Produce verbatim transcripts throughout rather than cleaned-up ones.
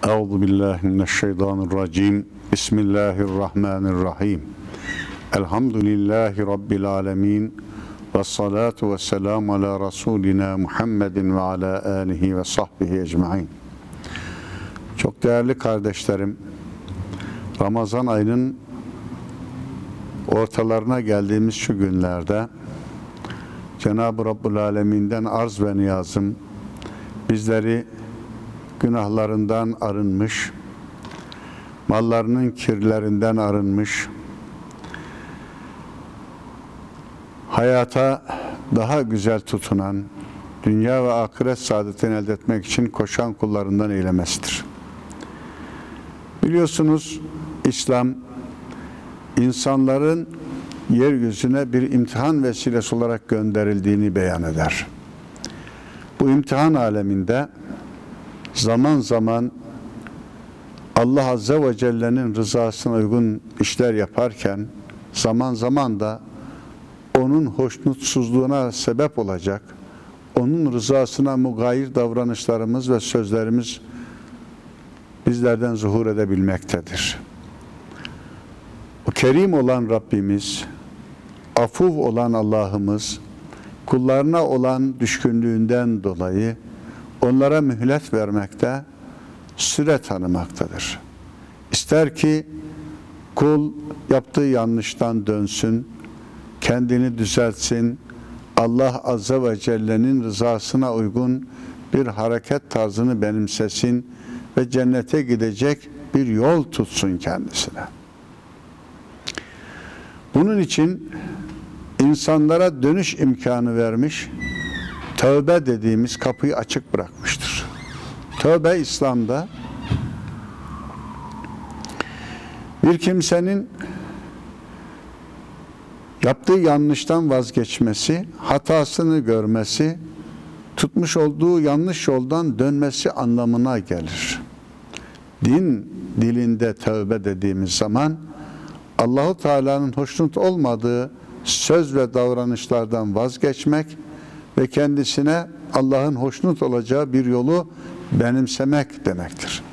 Euzu billahi mineşşeytanirracim. Bismillahirrahmanirrahim. Elhamdülillahi rabbil alamin. Ves salatu vesselam ala rasulina Muhammedin ve ala alihi ve sahbihi ecmaîn. Çok değerli kardeşlerim, Ramazan ayının ortalarına geldiğimiz şu günlerde Cenab-ı Rabbul Alemin'den arz ve niyazım bizleri günahlarından arınmış, mallarının kirlerinden arınmış, hayata daha güzel tutunan, dünya ve ahiret saadetini elde etmek için koşan kullarından eylemesidir. Biliyorsunuz, İslam insanların yeryüzüne bir imtihan vesilesi olarak gönderildiğini beyan eder. Bu imtihan aleminde zaman zaman Allah Azze ve Celle'nin rızasına uygun işler yaparken zaman zaman da onun hoşnutsuzluğuna sebep olacak, onun rızasına mugayir davranışlarımız ve sözlerimiz bizlerden zuhur edebilmektedir. O kerim olan Rabbimiz, afuv olan Allah'ımız, kullarına olan düşkünlüğünden dolayı onlara mühlet vermekte, süre tanımaktadır. İster ki kul yaptığı yanlıştan dönsün, kendini düzeltsin, Allah Azze ve Celle'nin rızasına uygun bir hareket tarzını benimsesin ve cennete gidecek bir yol tutsun kendisine. Bunun için insanlara dönüş imkanı vermiş, tövbe dediğimiz kapıyı açık bırakmıştır. Tövbe İslam'da bir kimsenin yaptığı yanlıştan vazgeçmesi, hatasını görmesi, tutmuş olduğu yanlış yoldan dönmesi anlamına gelir. Din dilinde tövbe dediğimiz zaman Allah-u Teala'nın hoşnut olmadığı söz ve davranışlardan vazgeçmek ve kendisine Allah'ın hoşnut olacağı bir yolu benimsemek demektir.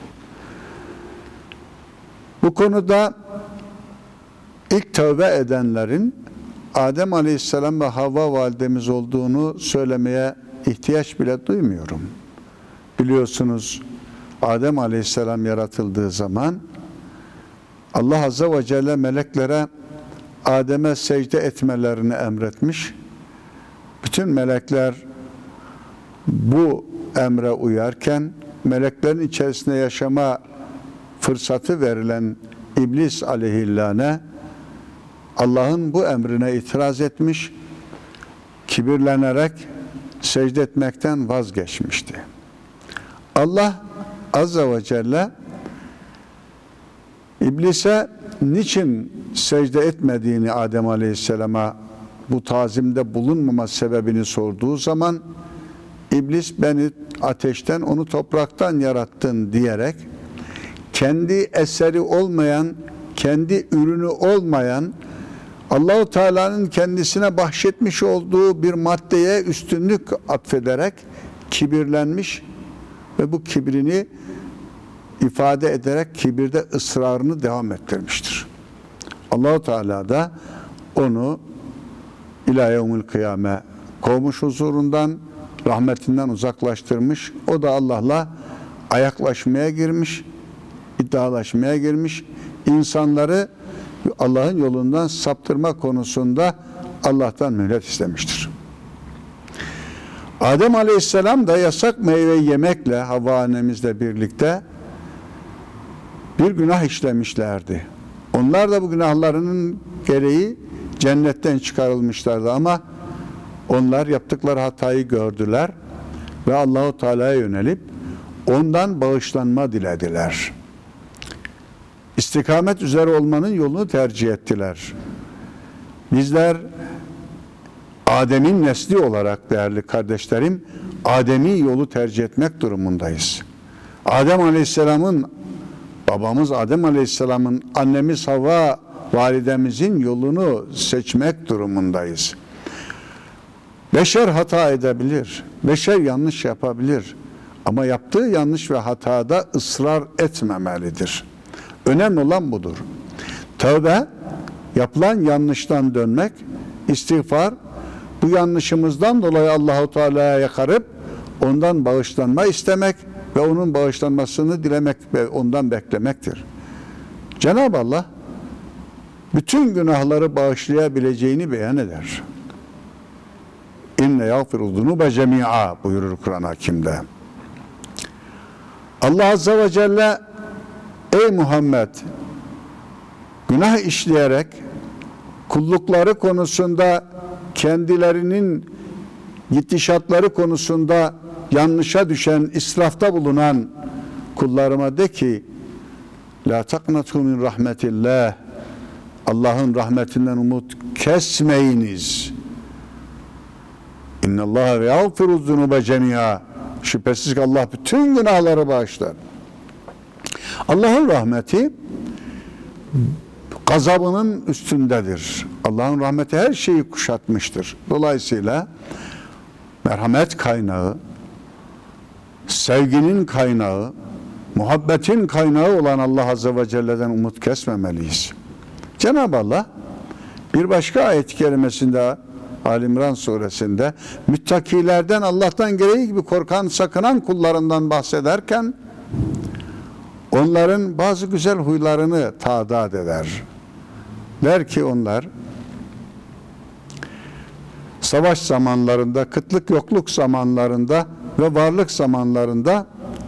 Bu konuda ilk tövbe edenlerin Adem Aleyhisselam ve Havva validemiz olduğunu söylemeye ihtiyaç bile duymuyorum. Biliyorsunuz Adem Aleyhisselam yaratıldığı zaman Allah Azze ve Celle meleklere Adem'e secde etmelerini emretmiş. Bütün melekler bu emre uyarken meleklerin içerisinde yaşama fırsatı verilen İblis aleyhillâne Allah'ın bu emrine itiraz etmiş, kibirlenerek secde etmekten vazgeçmişti. Allah Azze ve Celle İblise niçin secde etmediğini Adem Aleyhisselam'a bu tazimde bulunmama sebebini sorduğu zaman İblis beni ateşten, onu topraktan yarattın diyerek kendi eseri olmayan, kendi ürünü olmayan Allah-u Teala'nın kendisine bahşetmiş olduğu bir maddeye üstünlük atfederek kibirlenmiş ve bu kibrini ifade ederek kibirde ısrarını devam ettirmiştir. Allah-u Teala da onu İlâ yevmil kıyame kovmuş huzurundan, rahmetinden uzaklaştırmış. O da Allah'la ayaklaşmaya girmiş, iddialaşmaya girmiş. İnsanları Allah'ın yolundan saptırma konusunda Allah'tan mühlet istemiştir. Adem Aleyhisselam da yasak meyve yemekle Havva annemizle birlikte bir günah işlemişlerdi. Onlar da bu günahlarının gereği cennetten çıkarılmışlardı ama onlar yaptıkları hatayı gördüler ve Allah-u Teala'ya yönelip ondan bağışlanma dilediler. İstikamet üzere olmanın yolunu tercih ettiler. Bizler Adem'in nesli olarak değerli kardeşlerim, Adem'i yolu tercih etmek durumundayız. Adem Aleyhisselam'ın, babamız Adem Aleyhisselam'ın, annemiz Havva validemizin yolunu seçmek durumundayız. Beşer hata edebilir, beşer yanlış yapabilir. Ama yaptığı yanlış ve hatada ısrar etmemelidir. Önemli olan budur. Tövbe, yapılan yanlıştan dönmek, istiğfar, bu yanlışımızdan dolayı Allahu Teala'ya yakarıp ondan bağışlanma istemek ve onun bağışlanmasını dilemek ve ondan beklemektir. Cenab-ı Allah bütün günahları bağışlayabileceğini beyan eder. İnne yağfiru zunube cemi'a buyurur Kur'an-ı Hakim'de. Allah Azze ve Celle, ey Muhammed, günah işleyerek kullukları konusunda, kendilerinin gidişatları konusunda yanlışa düşen, israfta bulunan kullarıma de ki, la taknatu min rahmetillah, Allah'ın rahmetinden umut kesmeyiniz. İnnallâhe yağfiru zunube cemi'a. Şüphesiz ki Allah bütün günahları bağışlar. Allah'ın rahmeti gazabının üstündedir. Allah'ın rahmeti her şeyi kuşatmıştır. Dolayısıyla merhamet kaynağı, sevginin kaynağı, muhabbetin kaynağı olan Allah Azze ve Celle'den umut kesmemeliyiz. Cenab-ı Allah bir başka ayet-i kerimesinde, Ali İmran suresinde, müttakilerden, Allah'tan gereği gibi korkan, sakınan kullarından bahsederken onların bazı güzel huylarını tadat eder. Der ki onlar savaş zamanlarında, kıtlık yokluk zamanlarında ve varlık zamanlarında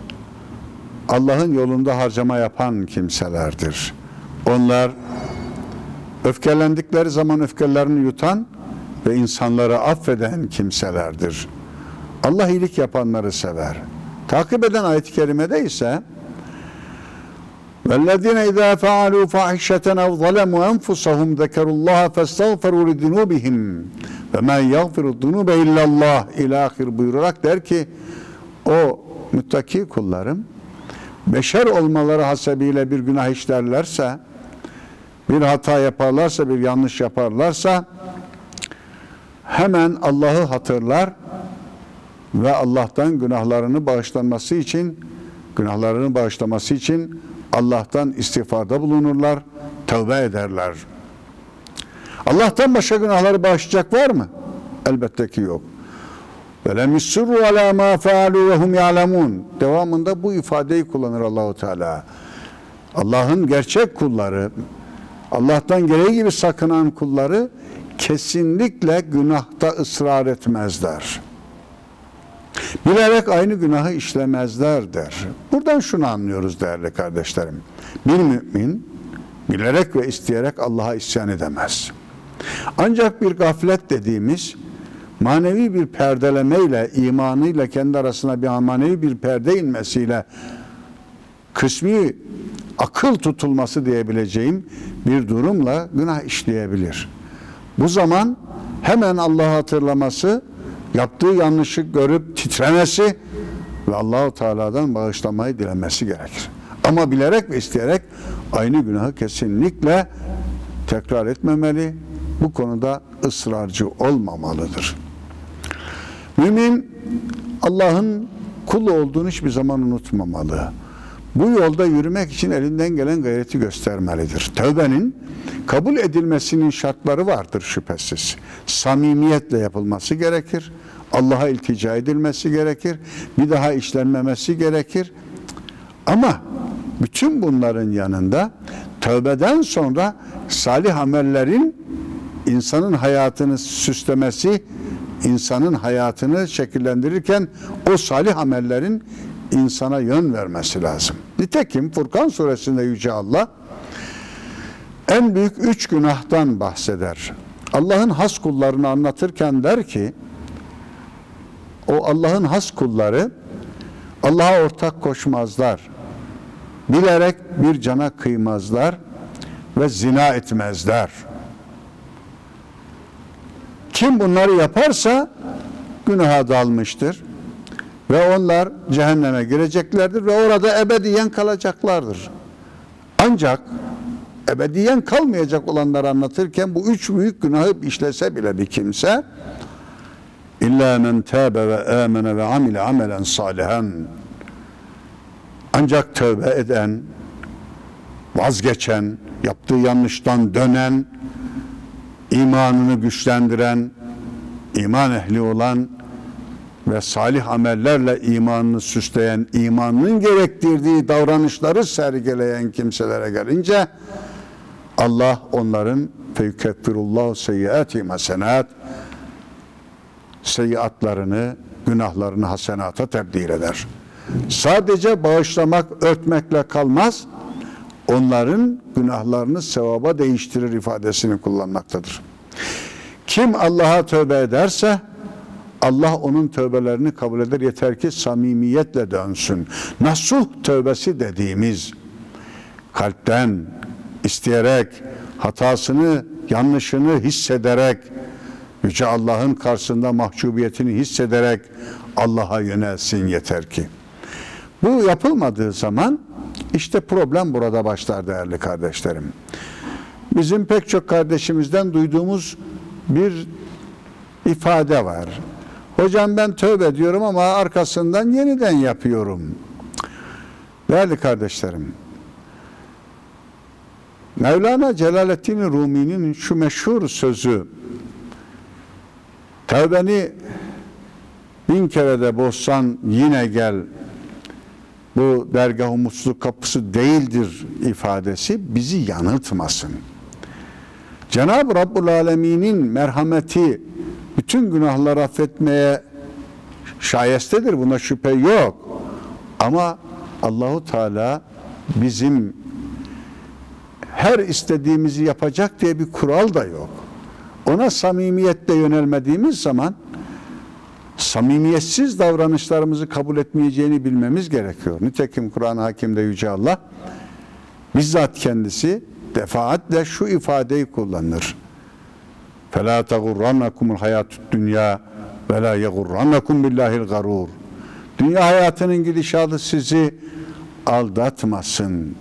Allah'ın yolunda harcama yapan kimselerdir. Onlar öfkelendikleri zaman öfkelerini yutan ve insanları affeden kimselerdir. Allah iyilik yapanları sever. Takip eden ayet-i kerimede ise وَالَّذِينَ اِذَا فَعَلُوا فَاحِشَةً اَوْ ظَلَمُوا اَنْفُسَهُمْ ذَكَرُوا اللّٰهَ فَاسْتَغْفَرُوا لِذُنُوبِهِمْ وَمَنْ يَغْفِرُ الذُّنُوبَ اِلَّا اللّٰهِ ilâhir buyurarak der ki, o müttaki kullarım beşer olmaları hasebiyle bir günah işlerlerse, bir hata yaparlarsa, bir yanlış yaparlarsa hemen Allah'ı hatırlar ve Allah'tan günahlarını bağışlanması için, günahlarını bağışlaması için Allah'tan istiğfarda bulunurlar, tövbe ederler. Allah'tan başka günahları bağışlayacak var mı? Elbette ki yok. وَلَمْ يُسِرُّوا عَلَى مَا فَعَلُوا وَهُمْ يَعْلَمُونَ Devamında bu ifadeyi kullanır Allahu Teala. Allah'ın gerçek kulları, Allah'tan gereği gibi sakınan kulları kesinlikle günahta ısrar etmezler. Bilerek aynı günahı işlemezler der. Buradan şunu anlıyoruz değerli kardeşlerim. Bir mümin bilerek ve isteyerek Allah'a isyan edemez. Ancak bir gaflet dediğimiz manevi bir perdelemeyle, imanıyla kendi arasına bir manevi bir perde inmesiyle kısmi akıl tutulması diyebileceğim bir durumla günah işleyebilir. Bu zaman hemen Allah'ı hatırlaması, yaptığı yanlışı görüp titremesi ve Allah-u Teala'dan bağışlamayı dilemesi gerekir. Ama bilerek ve isteyerek aynı günahı kesinlikle tekrar etmemeli. Bu konuda ısrarcı olmamalıdır. Mümin Allah'ın kulu olduğunu hiçbir zaman unutmamalı. Bu yolda yürümek için elinden gelen gayreti göstermelidir. Tövbenin kabul edilmesinin şartları vardır şüphesiz. Samimiyetle yapılması gerekir. Allah'a iltica edilmesi gerekir. Bir daha işlenmemesi gerekir. Ama bütün bunların yanında tövbeden sonra salih amellerin insanın hayatını süslemesi, insanın hayatını şekillendirirken o salih amellerin insana yön vermesi lazım. Nitekim Furkan suresinde Yüce Allah en büyük üç günahtan bahseder. Allah'ın has kullarını anlatırken der ki, o Allah'ın has kulları Allah'a ortak koşmazlar, bilerek bir cana kıymazlar ve zina etmezler. Kim bunları yaparsa günaha dalmıştır ve onlar cehenneme gireceklerdir ve orada ebediyen kalacaklardır. Ancak ebediyen kalmayacak olanları anlatırken bu üç büyük günahı işlese bile bir kimse İlla men tâbe ve âmene ve amile amelen salihan Ancak tövbe eden, vazgeçen, yaptığı yanlıştan dönen, imanını güçlendiren, iman ehli olan ve salih amellerle imanını süsleyen, imanının gerektirdiği davranışları sergileyen kimselere gelince Allah onların feyukeffirullahu seyyiatihim hasenat, seyyiatlarını, günahlarını hasenata tebdil eder. Sadece bağışlamak, örtmekle kalmaz, onların günahlarını sevaba değiştirir ifadesini kullanmaktadır. Kim Allah'a tövbe ederse Allah onun tövbelerini kabul eder, yeter ki samimiyetle dönsün. Nasuh tövbesi dediğimiz, kalpten isteyerek, hatasını, yanlışını hissederek, Yüce Allah'ın karşısında mahcubiyetini hissederek Allah'a yönelsin yeter ki. Bu yapılmadığı zaman işte problem burada başlar değerli kardeşlerim. Bizim pek çok kardeşimizden duyduğumuz bir ifade var. Hocam ben tövbe ediyorum ama arkasından yeniden yapıyorum. Değerli kardeşlerim, Mevlana Celaleddin Rumi'nin şu meşhur sözü, tövbeni bin kere de bozsan yine gel, bu dergah-ı mutluluk kapısı değildir ifadesi bizi yanıltmasın. Cenab-ı Rabbul Alemin'in merhameti bütün günahları affetmeye şayestedir, buna şüphe yok. Ama Allahu Teala bizim her istediğimizi yapacak diye bir kural da yok. Ona samimiyetle yönelmediğimiz zaman samimiyetsiz davranışlarımızı kabul etmeyeceğini bilmemiz gerekiyor. Nitekim Kur'an-ı Hakim'de Yüce Allah bizzat kendisi defaatle şu ifadeyi kullanır. فَلَا تَغُرَّنَّكُمُ الْحَيَاتُ الدُّنْيَا وَلَا يَغُرَّنَّكُمْ بِاللّٰهِ الْغَرُورِ. Dünya hayatının gidişatı sizi aldatmasın.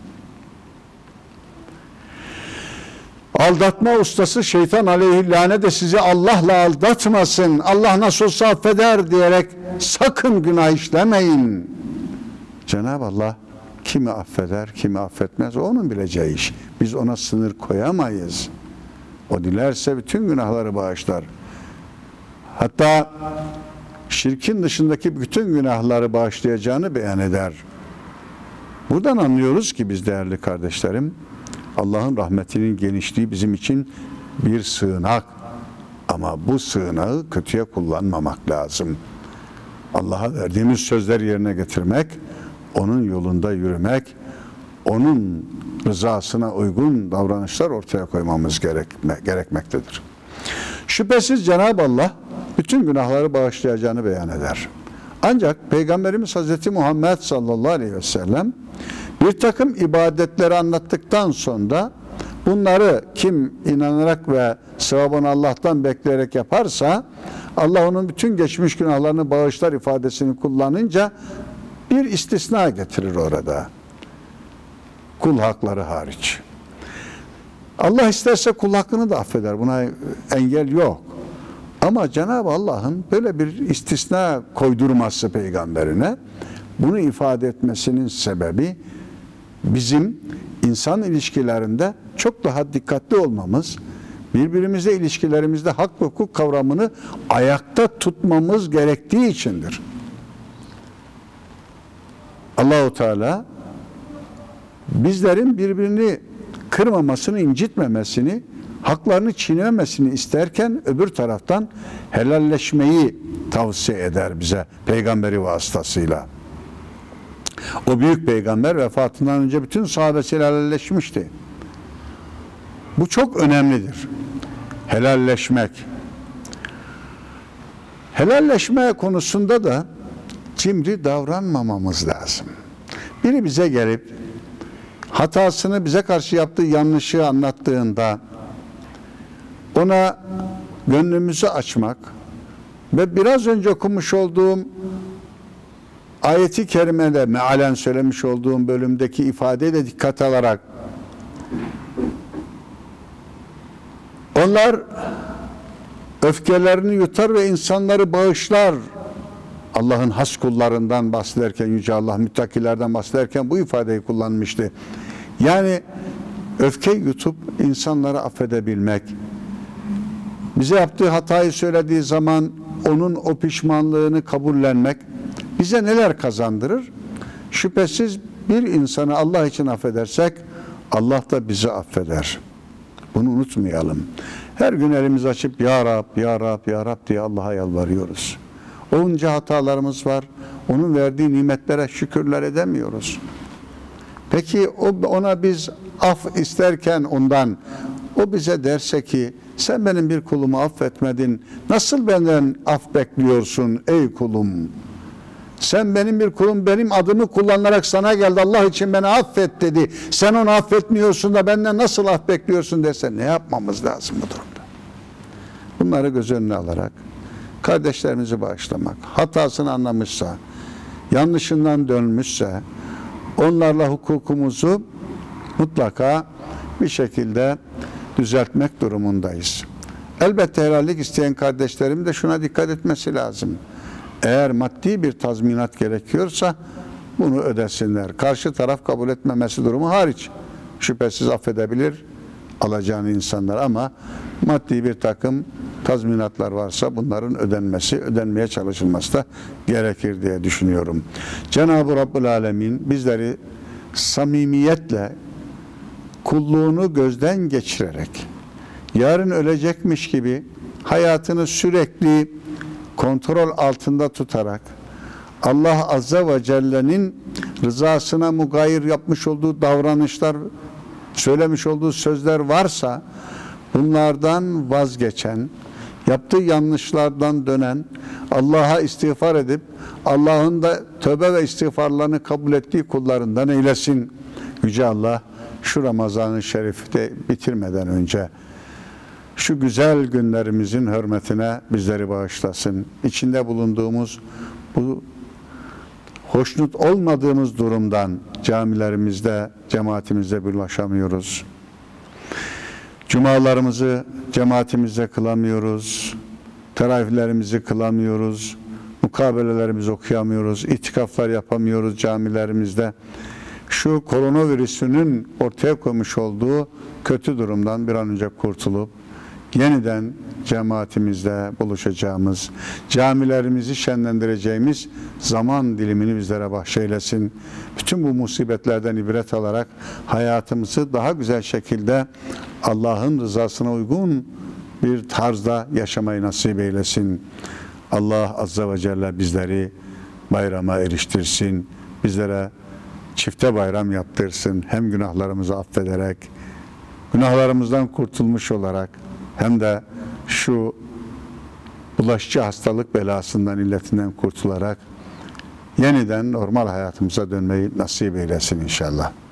Aldatma ustası şeytan aleyhillâne de sizi Allah'la aldatmasın. Allah nasıl olsa affeder diyerek sakın günah işlemeyin. Cenab-ı Allah kimi affeder, kimi affetmez, onun bileceği iş. Biz ona sınır koyamayız. O dilerse bütün günahları bağışlar. Hatta şirkin dışındaki bütün günahları bağışlayacağını beyan eder. Buradan anlıyoruz ki biz değerli kardeşlerim, Allah'ın rahmetinin genişliği bizim için bir sığınak. Ama bu sığınağı kötüye kullanmamak lazım. Allah'a verdiğimiz sözleri yerine getirmek, onun yolunda yürümek, onun rızasına uygun davranışlar ortaya koymamız gerekme, gerekmektedir. Şüphesiz Cenab-ı Allah bütün günahları bağışlayacağını beyan eder. Ancak Peygamberimiz Hazreti Muhammed sallallahu aleyhi ve sellem bir takım ibadetleri anlattıktan sonra bunları kim inanarak ve sevabını Allah'tan bekleyerek yaparsa Allah onun bütün geçmiş günahlarını bağışlar ifadesini kullanınca bir istisna getirir orada. Kul hakları hariç. Allah isterse kul hakkını da affeder. Buna engel yok. Ama Cenab-ı Allah'ın böyle bir istisna koydurması peygamberine, bunu ifade etmesinin sebebi bizim insan ilişkilerinde çok daha dikkatli olmamız, birbirimizle ilişkilerimizde hak ve hukuk kavramını ayakta tutmamız gerektiği içindir. Allahu Teala bizlerin birbirini kırmamasını, incitmemesini, haklarını çiğnememesini isterken öbür taraftan helalleşmeyi tavsiye eder bize peygamberi vasıtasıyla. O büyük peygamber vefatından önce bütün sahabesiyle helalleşmişti. Bu çok önemlidir. Helalleşmek. Helalleşme konusunda da cimri davranmamamız lazım. Biri bize gelip hatasını, bize karşı yaptığı yanlışı anlattığında ona gönlümüzü açmak ve biraz önce okumuş olduğum ayeti kerimede mealen söylemiş olduğum bölümdeki ifadeyi de dikkat alarak onlar öfkelerini yutar ve insanları bağışlar Allah'ın has kullarından bahsederken, Yüce Allah müttakilerden bahsederken bu ifadeyi kullanmıştı. Yani öfke yutup insanları affedebilmek, bize yaptığı hatayı söylediği zaman onun o pişmanlığını kabullenmek bize neler kazandırır? Şüphesiz bir insanı Allah için affedersek Allah da bizi affeder. Bunu unutmayalım. Her gün elimizi açıp Ya Rab, Ya Rab, Ya Rab diye Allah'a yalvarıyoruz. Onca hatalarımız var. Onun verdiği nimetlere şükürler edemiyoruz. Peki ona biz af isterken ondan, o bize derse ki sen benim bir kulumu affetmedin, nasıl benden af bekliyorsun ey kulum? Sen benim bir kulum, benim adımı kullanarak sana geldi, Allah için beni affet dedi. Sen onu affetmiyorsun da benden nasıl af bekliyorsun dese ne yapmamız lazım bu durumda? Bunları göz önüne alarak kardeşlerimizi bağışlamak, hatasını anlamışsa, yanlışından dönmüşse onlarla hukukumuzu mutlaka bir şekilde düzeltmek durumundayız. Elbette helallik isteyen kardeşlerim de şuna dikkat etmesi lazım. Eğer maddi bir tazminat gerekiyorsa bunu ödesinler. Karşı taraf kabul etmemesi durumu hariç şüphesiz affedebilir alacağını insanlar, ama maddi bir takım tazminatlar varsa bunların ödenmesi, ödenmeye çalışılması da gerekir diye düşünüyorum. Cenab-ı Rabbül Alemin bizleri samimiyetle kulluğunu gözden geçirerek, yarın ölecekmiş gibi hayatını sürekli kontrol altında tutarak, Allah Azze ve Celle'nin rızasına mugayir yapmış olduğu davranışlar, söylemiş olduğu sözler varsa bunlardan vazgeçen, yaptığı yanlışlardan dönen, Allah'a istiğfar edip Allah'ın da tövbe ve istiğfarlarını kabul ettiği kullarından eylesin. Yüce Allah şu Ramazan-ı Şerif'i bitirmeden önce şu güzel günlerimizin hürmetine bizleri bağışlasın. İçinde bulunduğumuz bu hoşnut olmadığımız durumdan camilerimizde, cemaatimizde birleşemiyoruz. Cumalarımızı cemaatimizde kılamıyoruz. Teravihlerimizi kılamıyoruz. Mukabelelerimizi okuyamıyoruz. İtikaflar yapamıyoruz camilerimizde. Şu koronavirüsünün ortaya koymuş olduğu kötü durumdan bir an önce kurtulup yeniden cemaatimizde buluşacağımız, camilerimizi şenlendireceğimiz zaman dilimini bizlere bahşeylesin. Bütün bu musibetlerden ibret alarak hayatımızı daha güzel şekilde Allah'ın rızasına uygun bir tarzda yaşamayı nasip eylesin. Allah Azze ve Celle bizleri bayrama eriştirsin. Bizlere çifte bayram yaptırsın. Hem günahlarımızı affederek, günahlarımızdan kurtulmuş olarak, hem de şu bulaşıcı hastalık belasından, illetinden kurtularak yeniden normal hayatımıza dönmeyi nasip eylesin inşallah.